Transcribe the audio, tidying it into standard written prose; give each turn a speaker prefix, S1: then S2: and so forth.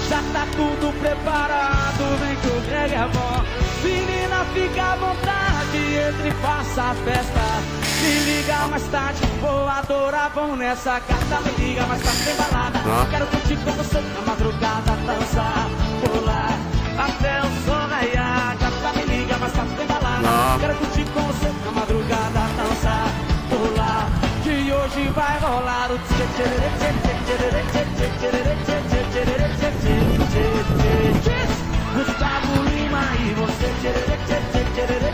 S1: Já tá tudo preparado, vem que o Greg é bom. Menina, fica à vontade, entre e faça a festa. Me liga mais tarde, vou adorar, vamos nessa carta. Me liga mais tarde, tem balada. Quero curtir com você na madrugada, dançar, pular, até o sol raiar. Gata, me liga mais tarde, tem balada. Quero curtir com você na madrugada, dançar, pular, que hoje vai rolar o Gustavo Lima e você